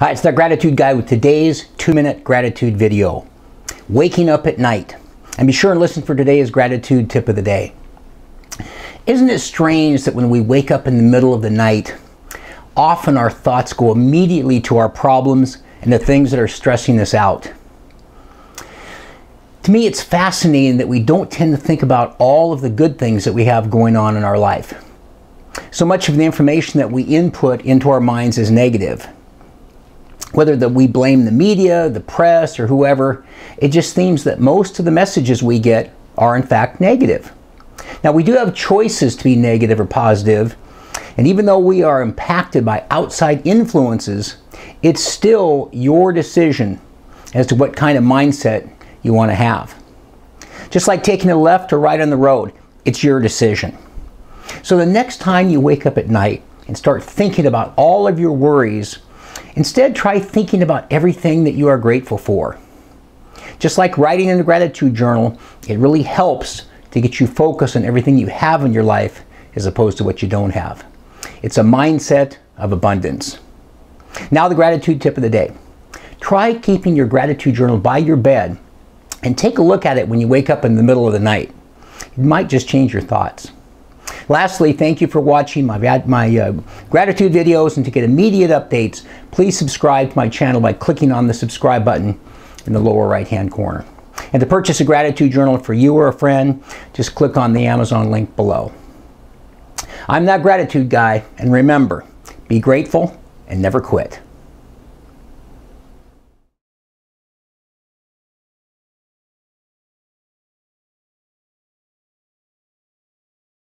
Hi, it's the Gratitude Guy with today's 2-minute gratitude video. Waking up at night. And be sure and listen for today's gratitude tip of the day. Isn't it strange that when we wake up in the middle of the night, often our thoughts go immediately to our problems and the things that are stressing us out? To me, it's fascinating that we don't tend to think about all of the good things that we have going on in our life. So much of the information that we input into our minds is negative. Whether that we blame the media, the press, or whoever, it just seems that most of the messages we get are in fact negative. Now, we do have choices to be negative or positive, and even though we are impacted by outside influences, it's still your decision as to what kind of mindset you want to have. Just like taking a left or right on the road, it's your decision. So the next time you wake up at night and start thinking about all of your worries, instead try thinking about everything that you are grateful for. Just like writing in a gratitude journal, it really helps to get you focused on everything you have in your life as opposed to what you don't have. It's a mindset of abundance. Now the gratitude tip of the day. Try keeping your gratitude journal by your bed and take a look at it when you wake up in the middle of the night. It might just change your thoughts. Lastly, thank you for watching my gratitude videos, and to get immediate updates, please subscribe to my channel by clicking on the subscribe button in the lower right hand corner. And to purchase a gratitude journal for you or a friend, just click on the Amazon link below. I'm that Gratitude Guy, and remember, be grateful and never quit.